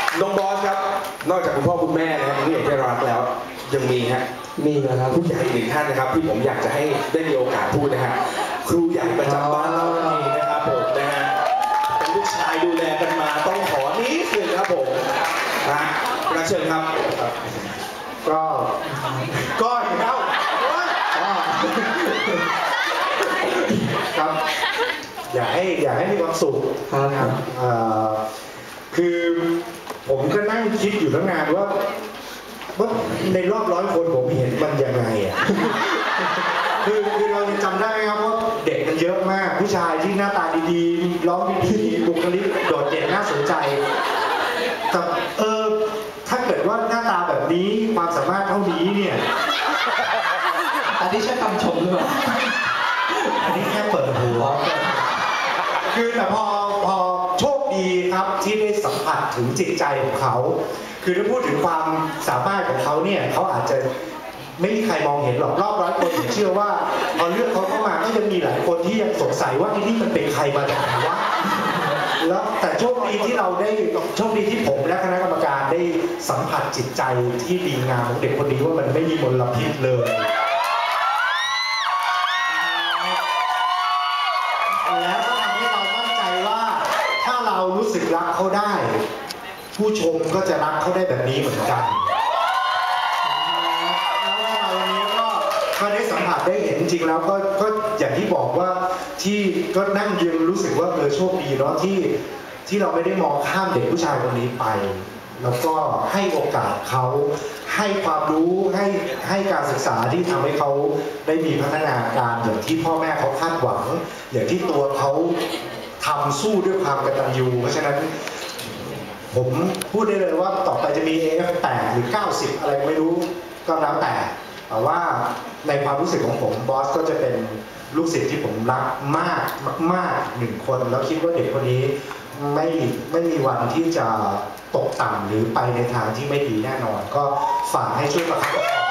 น้องบอสครับนอกจากคุณพ่อคุณแม่นะครับที่อยากจะรักแล้วยังมีฮะมีนะครับผู้ใหญ่อีกหนึ่งท่านนะครับที่ผมอยากจะให้ได้มีโอกาสพูดนะฮะครูใหญ่ประจำบ้านเรานั่นเองนะครับผมนะฮะเป็นลูกชายดูแลกันมาต้องขอนิดนึงครับผมนะประเชิญครับก็อีกแล้วครับอยากให้มีความสุขครับคือผมก็นั่งคิดอยู่ตั้งนานว่าในรอบ100 คนผมเห็นมันยังไงอ่ะคือเรายังจำได้ครับว่าเด็กมันเยอะมากผู้ชายที่หน้าตาดีๆร้องดีๆบุคลิกโดดเด่นน่าสนใจแต่ถ้าเกิดว่าหน้าตาแบบนี้ความสามารถเท่านี้เนี่ยอันนี้ใช่คำชมหรือเปล่าอันนี้แค่เปิดหัวคือแต่พอโชคดีครับที่ได้สัมผัสถึงจิตใจของเขาคือถ้าพูดถึงความสามารถของเขาเนี่ยเขาอาจจะไม่มีใครมองเห็นหรอกรอบ100 คนผมเชื่อว่าพอเลือกเขาเข้ามาก็ยังมีหลายคนที่ยังสงสัยว่าไอ้นี่มันเป็นใครมาจากไหนวะแล้วแต่โชคดีที่เราได้โชคดีที่ผมและคณะกรรมการได้สัมผัสจิตใจที่ดีงามของเด็กคนนี้ว่ามันไม่มีมลพิษเลยแล้วก็ทำให้เรามั่นใจว่าถ้าเรารู้สึกรักเขาได้ผู้ชมก็จะรักเขาได้แบบนี้เหมือนกันแล้ววันนี้ก็ได้สัมผัสได้เห็นจริงแล้วก็อย่างที่บอกว่าที่ก็นั่งยืนรู้สึกว่าโชคดีเนาะที่เราไม่ได้มองข้ามเด็กผู้ชายคนนี้ไปแล้วก็ให้โอกาสเขาให้ความรู้ให้การศึกษาที่ทำให้เขาได้มีพัฒนาการอย่างที่พ่อแม่เขาคาดหวังอย่างที่ตัวเขาทำสู้ด้วยความกตัญญูเพราะฉะนั้นผมพูดได้เลยว่าต่อไปจะมี AF8 หรือ90อะไรไม่รู้ก็แล้วแต่ว่าในความรู้สึกของผมบอสก็จะเป็นลูกศิษย์ที่ผมรักมาก1 คนแล้วคิดว่าเด็กคนนี้ไม่มีวันที่จะตกต่ำหรือไปในทางที่ไม่ดีแน่นอนก็ฝากให้ช่วยประคับประคอง